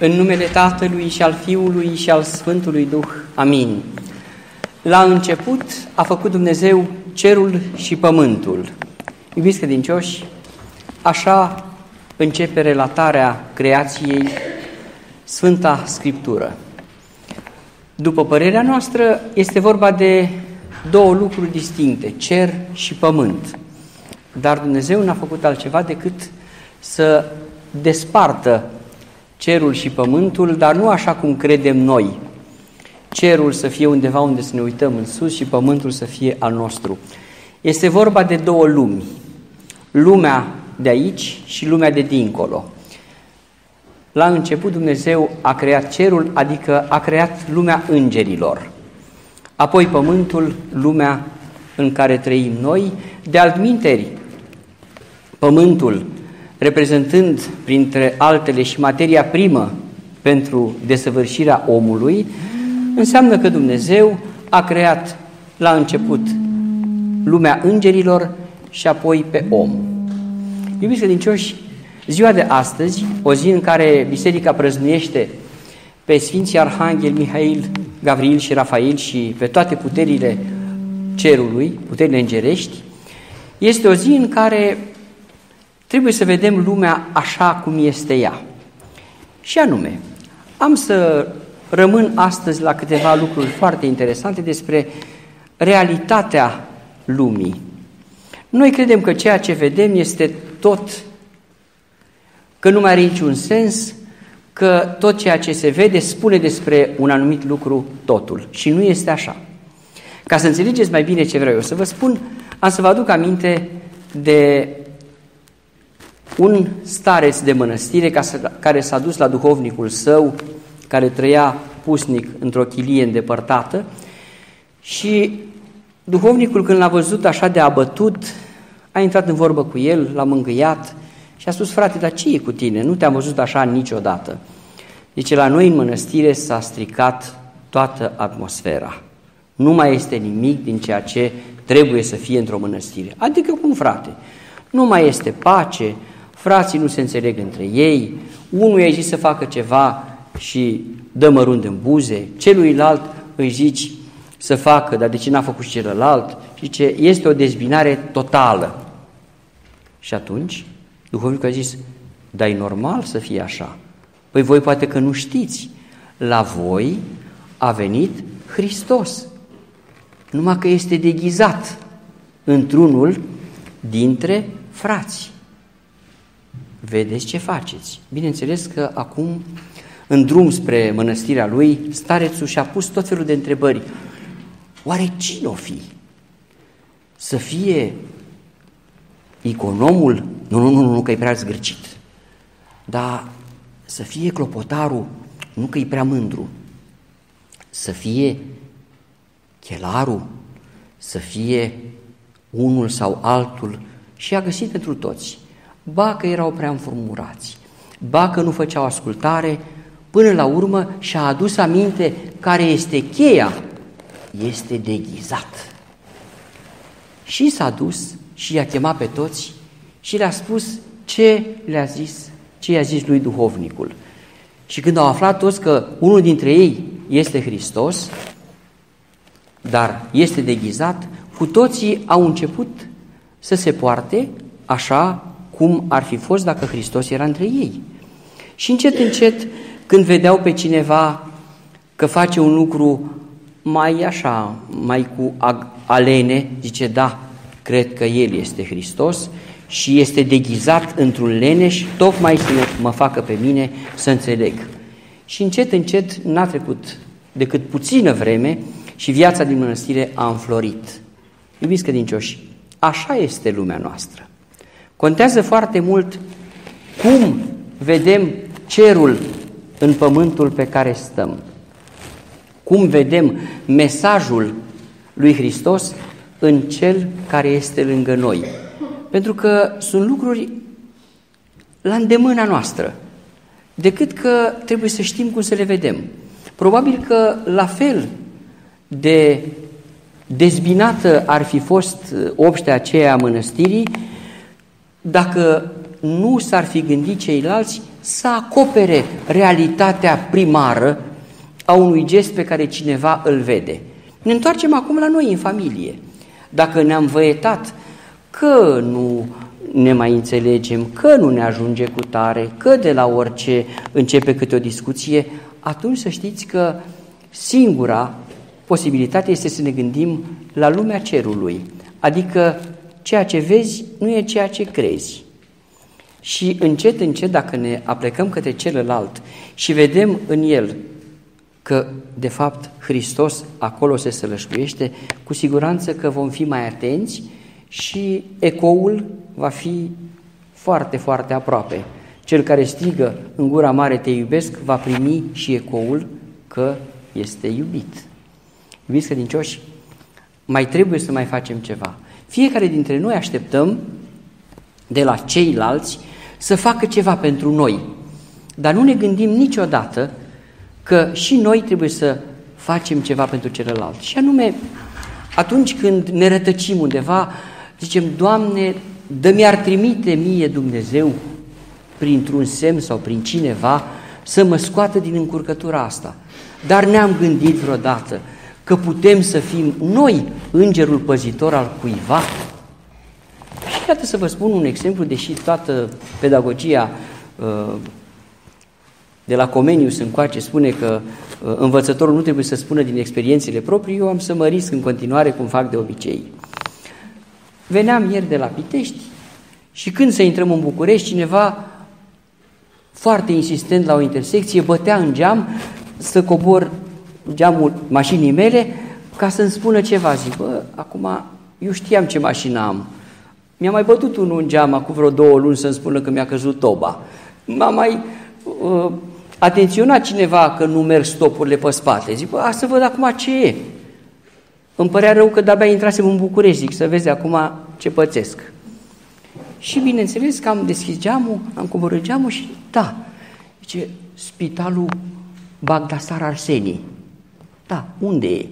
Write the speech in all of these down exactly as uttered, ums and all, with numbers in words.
În numele Tatălui și al Fiului și al Sfântului Duh. Amin. La început a făcut Dumnezeu cerul și pământul. Iubiți credincioși, așa începe relatarea creației Sfânta Scriptură. După părerea noastră, este vorba de două lucruri distincte, cer și pământ. Dar Dumnezeu n-a făcut altceva decât să despartă cerul și pământul, dar nu așa cum credem noi. Cerul să fie undeva unde să ne uităm în sus și pământul să fie al nostru. Este vorba de două lumi, lumea de aici și lumea de dincolo. La început Dumnezeu a creat cerul, adică a creat lumea îngerilor. Apoi pământul, lumea în care trăim noi. De altminteri, pământul, reprezentând printre altele și materia primă pentru desăvârșirea omului, înseamnă că Dumnezeu a creat la început lumea îngerilor și apoi pe om. Iubiți credincioși, ziua de astăzi, o zi în care Biserica prăznuiește pe Sfinții Arhanghel Mihail, Gavriil și Rafael și pe toate puterile cerului, puterile îngerești, este o zi în care trebuie să vedem lumea așa cum este ea. Și anume, am să rămân astăzi la câteva lucruri foarte interesante despre realitatea lumii. Noi credem că ceea ce vedem este tot, că nu mai are niciun sens, că tot ceea ce se vede spune despre un anumit lucru totul. Și nu este așa. Ca să înțelegeți mai bine ce vreau eu să vă spun, am să vă aduc aminte de un stareț de mănăstire care s-a dus la duhovnicul său, care trăia pusnic într-o chilie îndepărtată, și duhovnicul, când l-a văzut așa de abătut, a intrat în vorbă cu el, l-a mângâiat și a spus: frate, dar ce e cu tine? Nu te-am văzut așa niciodată. Zice, la noi în mănăstire s-a stricat toată atmosfera. Nu mai este nimic din ceea ce trebuie să fie într-o mănăstire. Adică cum, frate? Nu mai este pace, frații nu se înțeleg între ei, unul i-a zis să facă ceva și dă mărunt în buze, celuilalt îi zici să facă, dar de ce n-a făcut și celălalt? Și ce este o dezbinare totală. Și atunci duhovnicul a zis: dar e normal să fie așa. Păi voi poate că nu știți, la voi a venit Hristos, numai că este deghizat într-unul dintre frați. Vedeți ce faceți. Bineînțeles că acum, în drum spre mănăstirea lui, starețul și-a pus tot felul de întrebări. Oare cine o fi? Să fie economul? Nu, nu, nu, nu, că e prea zgârcit. Dar să fie clopotarul? Nu, că e prea mândru. Să fie chelarul? Să fie unul sau altul? Și a găsit pentru toți. Ba că erau prea înfrumurați, ba că nu făceau ascultare, până la urmă și-a adus aminte care este cheia. Este deghizat. Și s-a dus și i-a chemat pe toți și le-a spus ce le-a zis, ce i-a zis lui duhovnicul. Și când au aflat toți că unul dintre ei este Hristos, dar este deghizat, cu toții au început să se poarte așa cum ar fi fost dacă Hristos era între ei. Și încet, încet, când vedeau pe cineva că face un lucru mai așa, mai cu alene, zice: da, cred că El este Hristos și este deghizat într-un leneș, tocmai să mă facă pe mine să înțeleg. Și încet, încet, n-a trecut decât puțină vreme și viața din mănăstire a înflorit. Iubiți credincioși, așa este lumea noastră. Contează foarte mult cum vedem cerul în pământul pe care stăm, cum vedem mesajul lui Hristos în cel care este lângă noi. Pentru că sunt lucruri la îndemâna noastră, decât că trebuie să știm cum să le vedem. Probabil că la fel de dezbinată ar fi fost obștea aceea a mănăstirii dacă nu s-ar fi gândit ceilalți să acopere realitatea primară a unui gest pe care cineva îl vede. Ne întoarcem acum la noi în familie. Dacă ne-am văietat că nu ne mai înțelegem, că nu ne ajunge cu tare, că de la orice începe câte o discuție, atunci să știți că singura posibilitate este să ne gândim la lumea cerului, adică ceea ce vezi nu e ceea ce crezi. Și încet, încet, dacă ne aplecăm către celălalt și vedem în el că, de fapt, Hristos acolo se sălășluiește, cu siguranță că vom fi mai atenți și ecoul va fi foarte, foarte aproape. Cel care strigă în gura mare te iubesc va primi și ecoul că este iubit. Iubiți credincioși, mai trebuie să mai facem ceva. Fiecare dintre noi așteptăm de la ceilalți să facă ceva pentru noi, dar nu ne gândim niciodată că și noi trebuie să facem ceva pentru celălalt. Și anume, atunci când ne rătăcim undeva, zicem, Doamne, dă-mi ar trimite mie Dumnezeu printr-un semn sau prin cineva să mă scoată din încurcătura asta. Dar ne-am gândit vreodată că putem să fim noi îngerul păzitor al cuiva? Și iată să vă spun un exemplu, deși toată pedagogia uh, de la Comenius încoace spune că uh, învățătorul nu trebuie să spună din experiențele proprii, eu am să mă risc în continuare cum fac de obicei. Veneam ieri de la Pitești și când să intrăm în București, cineva foarte insistent la o intersecție bătea în geam să cobor geamul mașinii mele ca să-mi spună ceva. Zic, bă, acum eu știam ce mașină am. Mi-a mai bătut unul în geam acum vreo două luni să-mi spună că mi-a căzut toba. M-a mai uh, atenționat cineva că nu merg stopurile pe spate. Zic, bă, a, să văd acum ce e. Îmi părea rău că de-abia intrasem în București, zic, să vezi acum ce pățesc. Și bineînțeles că am deschis geamul, am coborât geamul și da, zice, Spitalul Bagdasar Arsenii. Da, unde e?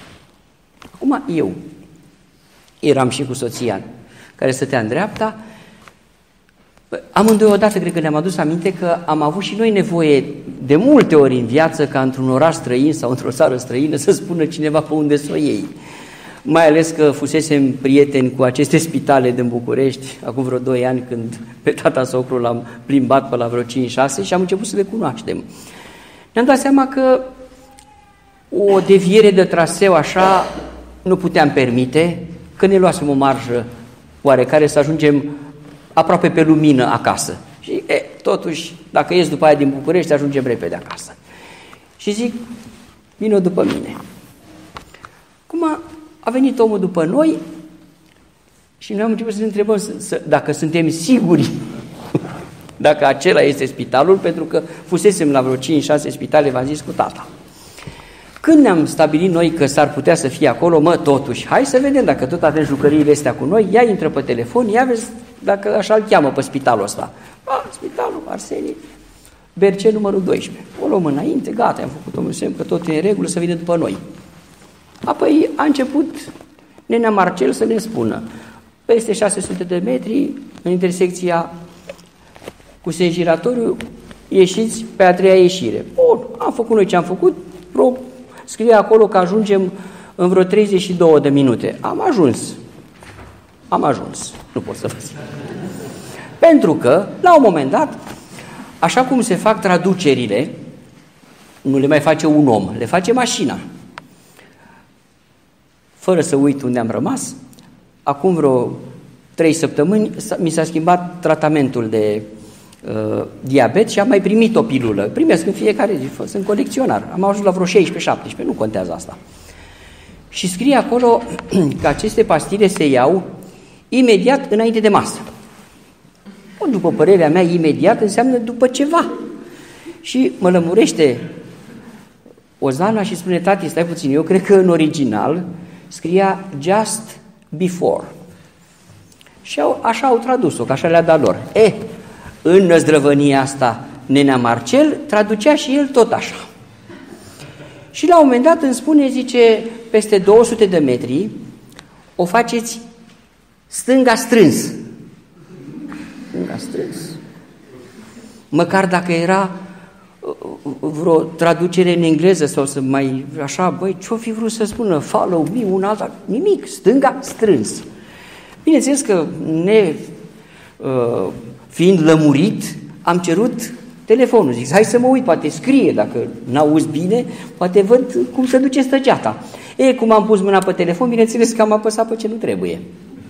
Acum eu eram și cu soția care stătea în dreapta. Amândoi odată cred că ne-am adus aminte că am avut și noi nevoie de multe ori în viață ca într-un oraș străin sau într-o țară străină să spună cineva pe unde să o iei. Mai ales că fusesem prieteni cu aceste spitale din București, acum vreo doi ani când pe tata socru l-am plimbat pe la vreo cinci șase și am început să le cunoaștem. Ne-am dat seama că o deviere de traseu așa nu puteam permite, că ne luasem o marjă oarecare să ajungem aproape pe lumină acasă. Și e, totuși, dacă ies după aia din București, ajungem repede acasă. Și zic, vină după mine. Cum a venit omul după noi și noi am început să ne întrebăm să, să, dacă suntem siguri dacă acela este spitalul, pentru că fusesem la vreo cinci șase spitale, v-am zis, cu tata. Când ne-am stabilit noi că s-ar putea să fie acolo, mă, totuși, hai să vedem dacă tot avem jucăriile astea cu noi, ia intră pe telefon, ia vezi dacă așa îl cheamă pe spitalul ăsta. A, Spitalul Arsenii, Berceni numărul doisprezece. O luăm înainte, gata, am făcut un semn că tot e în regulă să vină după noi. Apoi a început nenea Marcel să ne spună, peste șase sute de metri, în intersecția cu sengiratoriu, ieșiți pe a treia ieșire. Bun, am făcut noi ce am făcut, pro, scrie acolo că ajungem în vreo treizeci și două de minute. Am ajuns. Am ajuns. Nu pot să vă zic. Pentru că, la un moment dat, așa cum se fac traducerile, nu le mai face un om, le face mașina. Fără să uit unde am rămas, acum vreo trei săptămâni mi s-a schimbat tratamentul de uh, diabet și am mai primit o pilulă. Primesc în fiecare zi, sunt colecționar. Am ajuns la vreo șaisprezece șaptesprezece, nu contează asta. Și scrie acolo că aceste pastile se iau imediat înainte de masă. După părerea mea, imediat înseamnă după ceva. Și mă lămurește Ozana și spune, tati, stai puțin, eu cred că în original scria just before. Și au, așa au tradus-o, că așa le-a dat lor. E, în năzdrăvănia asta, nenea Marcel traducea și el tot așa. Și la un moment dat îmi spune, zice, peste două sute de metri o faceți stânga strâns. stânga strâns. Măcar dacă era vreo traducere în engleză sau să mai așa, băi, ce-o fi vrut să spună? Follow me, un alta, nimic, stânga strâns. Bineînțeles că ne uh, fiind lămurit, am cerut telefonul. Zic, hai să mă uit, poate scrie, dacă n-auzi bine, poate văd cum se duce stăgeata. E, cum am pus mâna pe telefon, bineînțeles că am apăsat pe ce nu trebuie.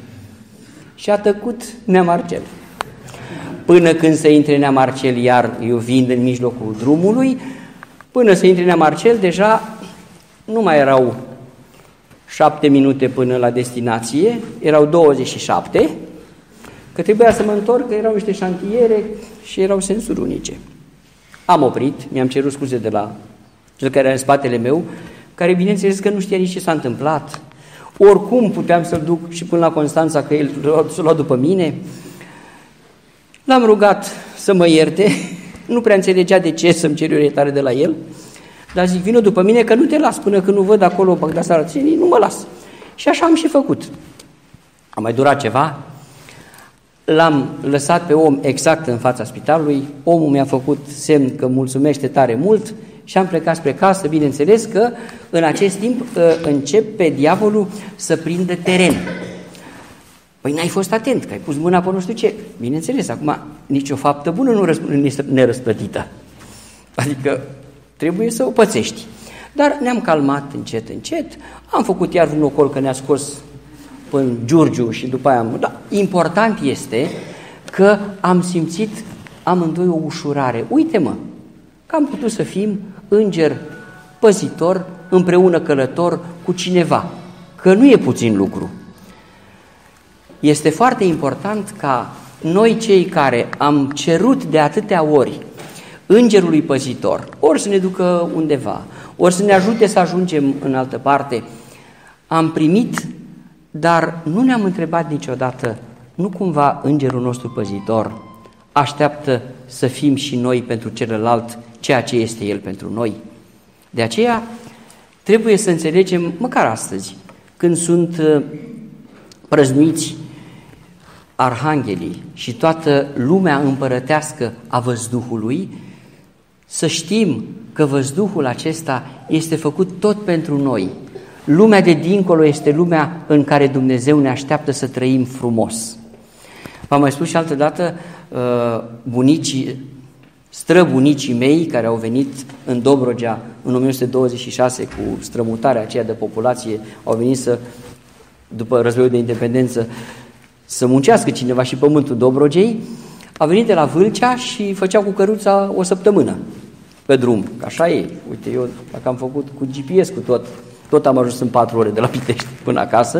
Și a tăcut Nea Marcel. Până când să intre Nea Marcel, iar eu vin în mijlocul drumului, până să intre Nea Marcel, deja nu mai erau șapte minute până la destinație, erau douăzeci și șapte, că trebuia să mă întorc, că erau niște șantiere și erau sensuri unice. Am oprit, mi-am cerut scuze de la cel care era în spatele meu, care bineînțeles că nu știa nici ce s-a întâmplat. Oricum puteam să-l duc și până la Constanța, că el s-a luat după mine. L-am rugat să mă ierte, nu prea înțelegea de ce să-mi cer iertare de la el, dar zic, vină după mine că nu te las, până când nu văd acolo Băgdasarățenii, nu mă las. Și așa am și făcut. A mai durat ceva, l-am lăsat pe om exact în fața spitalului, omul mi-a făcut semn că mulțumește tare mult și am plecat spre casă, bineînțeles că în acest timp începe diavolul să prindă teren. Păi n-ai fost atent, că ai pus mâna pe nu știu ce. Bineînțeles, acum nicio faptă bună nu răspunde nerăsplătită. Adică trebuie să o pățești. Dar ne-am calmat încet, încet, am făcut iar un ocol că ne-a scos până Giurgiu și după aia am... Da, important este că am simțit amândoi o ușurare. Uite-mă, că am putut să fim înger păzitor, împreună călător cu cineva, că nu e puțin lucru. Este foarte important ca noi cei care am cerut de atâtea ori îngerului păzitor, ori să ne ducă undeva, ori să ne ajute să ajungem în altă parte, am primit, dar nu ne-am întrebat niciodată, nu cumva îngerul nostru păzitor așteaptă să fim și noi pentru celălalt ceea ce este el pentru noi. De aceea trebuie să înțelegem, măcar astăzi, când sunt prăznuiți arhanghelii și toată lumea împărătească a văzduhului, să știm că văzduhul acesta este făcut tot pentru noi. Lumea de dincolo este lumea în care Dumnezeu ne așteaptă să trăim frumos. V-am mai spus și altă dată, bunicii, străbunicii mei care au venit în Dobrogea în o mie nouă sute douăzeci și șase cu strămutarea aceea de populație, au venit să, după războiul de independență, să muncească cineva și pământul Dobrogei, a venit de la Vâlcea și făceau cu căruța o săptămână pe drum. Așa e. Uite, eu dacă am făcut cu G P S, cu tot, tot am ajuns în patru ore de la Pitești până acasă.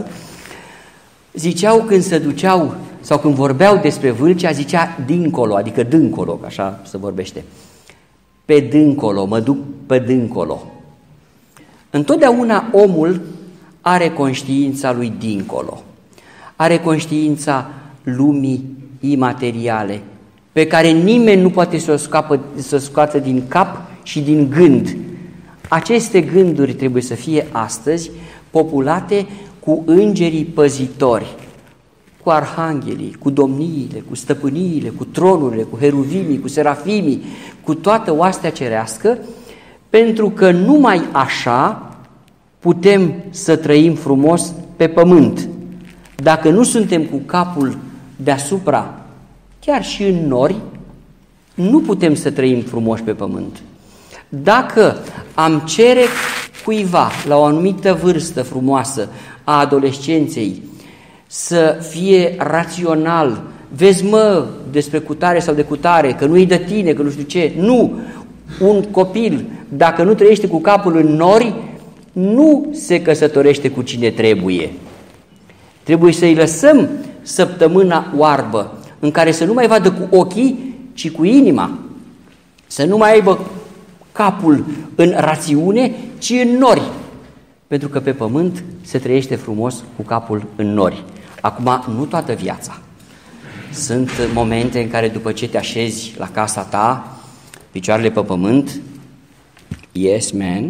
Ziceau când se duceau sau când vorbeau despre Vâlcea, zicea dincolo, adică dâncolo, că așa se vorbește. Pe dâncolo, mă duc pe dâncolo. Întotdeauna omul are conștiința lui dincolo. Are conștiința lumii imateriale, pe care nimeni nu poate să o scapă, să scoată din cap și din gând. Aceste gânduri trebuie să fie astăzi populate cu îngerii păzitori, cu arhanghelii, cu domniile, cu stăpâniile, cu tronurile, cu heruvimii, cu serafimii, cu toată oastea cerească, pentru că numai așa putem să trăim frumos pe pământ. Dacă nu suntem cu capul deasupra, chiar și în nori, nu putem să trăim frumos pe pământ. Dacă am cere cuiva la o anumită vârstă frumoasă a adolescenței să fie rațional, vezi mă despre cutare sau de cutare, că nu-i de tine, că nu știu ce, nu, un copil, dacă nu trăiește cu capul în nori, nu se căsătorește cu cine trebuie. Trebuie să-i lăsăm săptămâna oarbă, în care să nu mai vadă cu ochii, ci cu inima. Să nu mai aibă capul în rațiune, ci în nori. Pentru că pe pământ se trăiește frumos cu capul în nori. Acum, nu toată viața. Sunt momente în care după ce te așezi la casa ta, picioarele pe pământ, yes man,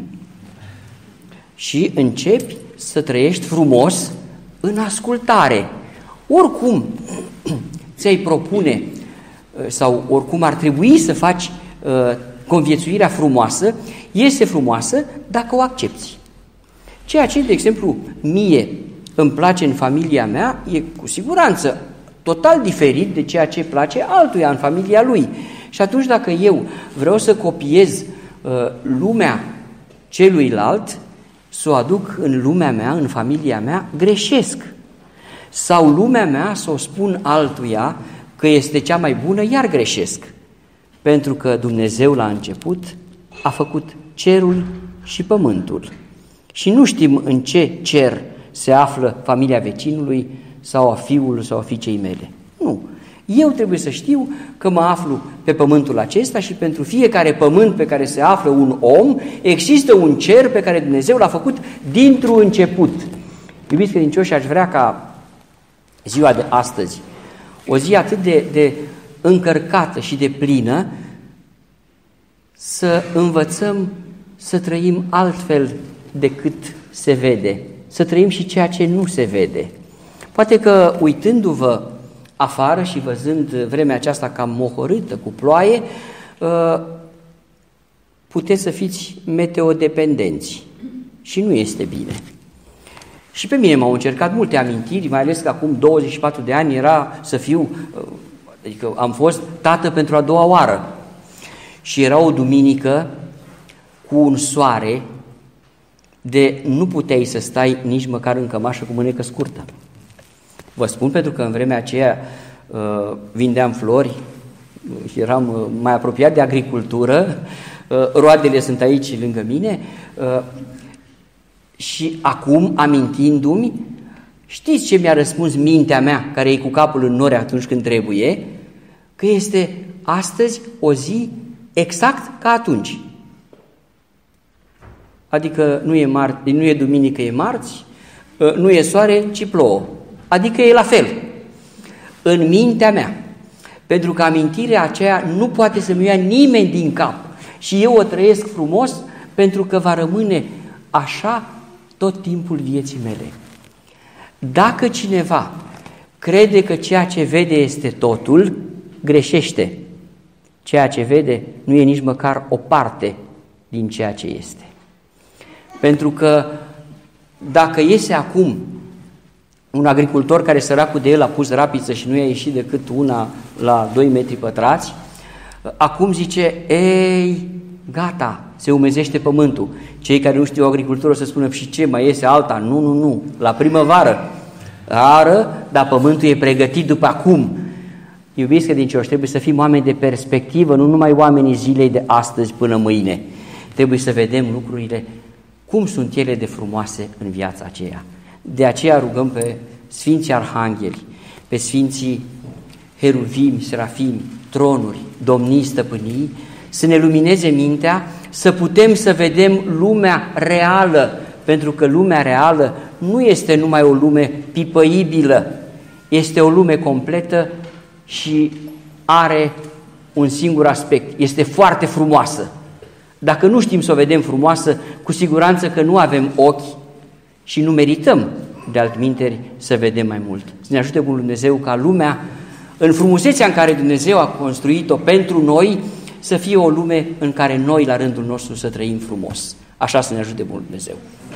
și începi să trăiești frumos în ascultare. Oricum ți-ai propune sau oricum ar trebui să faci conviețuirea frumoasă, este frumoasă dacă o accepți. Ceea ce, de exemplu, mie îmi place în familia mea e cu siguranță total diferit de ceea ce place altuia în familia lui. Și atunci dacă eu vreau să copiez uh, lumea celuilalt, să o aduc în lumea mea, în familia mea, greșesc. Sau lumea mea să o spun altuia că este cea mai bună, iar greșesc. Pentru că Dumnezeu la început a făcut cerul și pământul. Și nu știm în ce cer se află familia vecinului sau a fiului sau a fiicei mele. Nu. Eu trebuie să știu că mă aflu pe pământul acesta și pentru fiecare pământ pe care se află un om, există un cer pe care Dumnezeu l-a făcut dintr-un început. Iubiți credincioși, aș vrea ca ziua de astăzi, o zi atât de, de încărcată și de plină, să învățăm să trăim altfel decât se vede, să trăim și ceea ce nu se vede. Poate că uitându-vă afară și văzând vremea aceasta cam mohorâtă cu ploaie, puteți să fiți meteodependenți și nu este bine. Și pe mine m-au încercat multe amintiri, mai ales că acum douăzeci și patru de ani era să fiu, adică am fost tată pentru a doua oară și era o duminică cu un soare de nu puteai să stai nici măcar în cămașă cu mânecă scurtă. Vă spun pentru că în vremea aceea uh, vindeam flori și eram uh, mai apropiat de agricultură, uh, roadele sunt aici lângă mine uh, și acum, amintindu-mi, știți ce mi-a răspuns mintea mea, care e cu capul în nori atunci când trebuie? Că este astăzi o zi exact ca atunci. Adică nu e, mar- nu e duminică, e marți, uh, nu e soare, ci plouă. Adică e la fel, în mintea mea, pentru că amintirea aceea nu poate să-mi ia nimeni din cap și eu o trăiesc frumos pentru că va rămâne așa tot timpul vieții mele. Dacă cineva crede că ceea ce vede este totul, greșește. Ceea ce vede nu e nici măcar o parte din ceea ce este. Pentru că dacă iese acum un agricultor care săracul de el a pus rapiță și nu i-a ieșit decât una la doi metri pătrați, acum zice, ei, gata, se umezește pământul. Cei care nu știu agricultură o să spună, și ce, mai iese alta? Nu, nu, nu, la primăvară. Ară, dar pământul e pregătit după acum. Iubiți credincioși, trebuie să fim oameni de perspectivă, nu numai oamenii zilei de astăzi până mâine. Trebuie să vedem lucrurile, cum sunt ele de frumoase în viața aceea. De aceea rugăm pe Sfinții Arhangheli, pe Sfinții Heruvimi, Serafimi, tronuri, domnii, stăpânii, să ne lumineze mintea, să putem să vedem lumea reală, pentru că lumea reală nu este numai o lume pipăibilă, este o lume completă și are un singur aspect, este foarte frumoasă. Dacă nu știm să o vedem frumoasă, cu siguranță că nu avem ochi și nu merităm de altminteri să vedem mai mult. Să ne ajute Bunul Dumnezeu ca lumea, în frumusețea în care Dumnezeu a construit-o pentru noi, să fie o lume în care noi, la rândul nostru, să trăim frumos. Așa să ne ajute Bunul Dumnezeu.